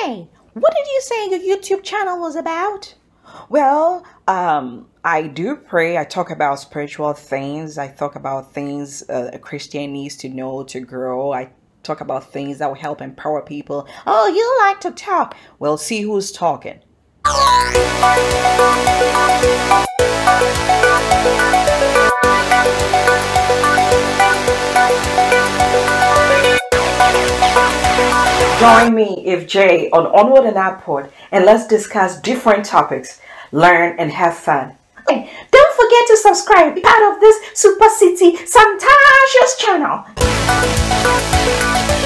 Jay, what did you say your YouTube channel was about? Well, I do pray. I talk about spiritual things. I talk about things a Christian needs to know to grow. I talk about things that will help empower people. Oh, you like to talk. Well, see who's talking. Join me, if Jay, on Onward and Upward, and let's discuss different topics, learn and have fun. Don't forget to subscribe, be part of this Supersitisantacious channel.